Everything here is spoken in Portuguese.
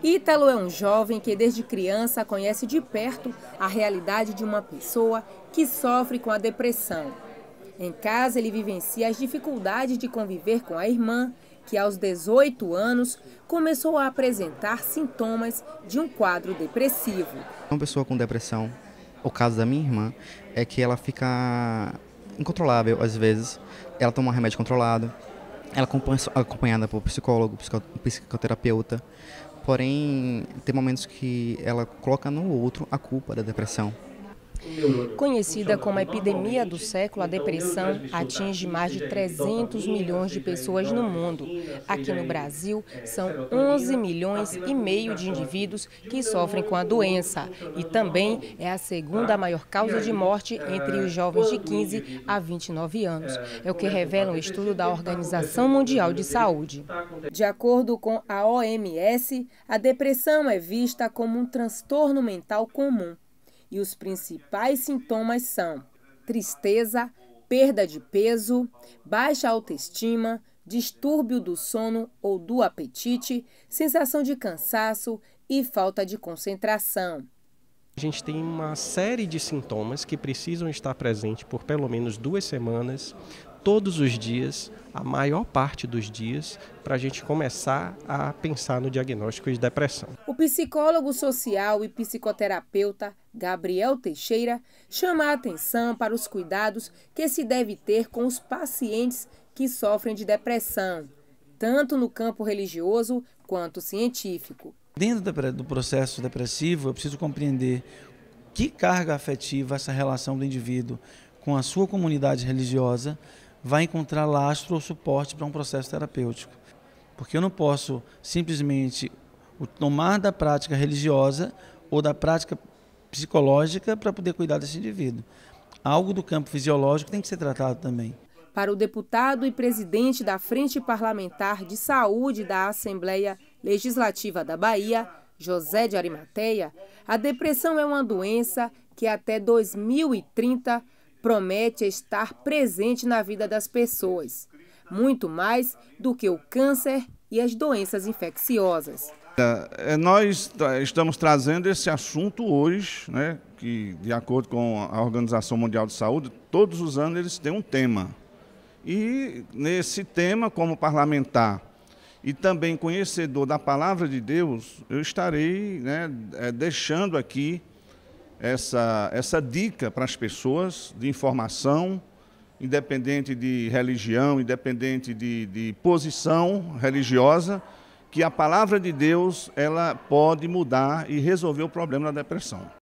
Ítalo é um jovem que desde criança conhece de perto a realidade de uma pessoa que sofre com a depressão. Em casa, ele vivencia as dificuldades de conviver com a irmã, que aos 18 anos começou a apresentar sintomas de um quadro depressivo. Uma pessoa com depressão, o caso da minha irmã, é que ela fica incontrolável às vezes. Ela toma um remédio controlado, ela é acompanhada por psicólogo, psicoterapeuta. Porém, tem momentos que ela coloca no outro a culpa da depressão. Conhecida como a epidemia do século, a depressão atinge mais de 300 milhões de pessoas no mundo. Aqui no Brasil, são 11 milhões e meio de indivíduos que sofrem com a doença. E também é a segunda maior causa de morte entre os jovens de 15 a 29 anos. É o que revela um estudo da Organização Mundial de Saúde. De acordo com a OMS, a depressão é vista como um transtorno mental comum. E os principais sintomas são tristeza, perda de peso, baixa autoestima, distúrbio do sono ou do apetite, sensação de cansaço e falta de concentração. A gente tem uma série de sintomas que precisam estar presentes por pelo menos 2 semanas, todos os dias, a maior parte dos dias, para a gente começar a pensar no diagnóstico de depressão. O psicólogo social e psicoterapeuta Gabriel Teixeira chama a atenção para os cuidados que se deve ter com os pacientes que sofrem de depressão, tanto no campo religioso quanto científico. Dentro do processo depressivo, eu preciso compreender que carga afetiva essa relação do indivíduo com a sua comunidade religiosa vai encontrar lastro ou suporte para um processo terapêutico. Porque eu não posso simplesmente tomar da prática religiosa ou da prática psicológica para poder cuidar desse indivíduo. Algo do campo fisiológico tem que ser tratado também. Para o deputado e presidente da Frente Parlamentar de Saúde da Assembleia Legislativa da Bahia, José de Arimateia, a depressão é uma doença que até 2030 promete estar presente na vida das pessoas, muito mais do que o câncer e as doenças infecciosas. Nós estamos trazendo esse assunto hoje, né, que, de acordo com a Organização Mundial de Saúde, todos os anos eles têm um tema. E nesse tema, como parlamentar e também conhecedor da Palavra de Deus, eu estarei, né, deixando aqui essa dica para as pessoas de informação, independente de religião, independente de posição religiosa, que a Palavra de Deus ela pode mudar e resolver o problema da depressão.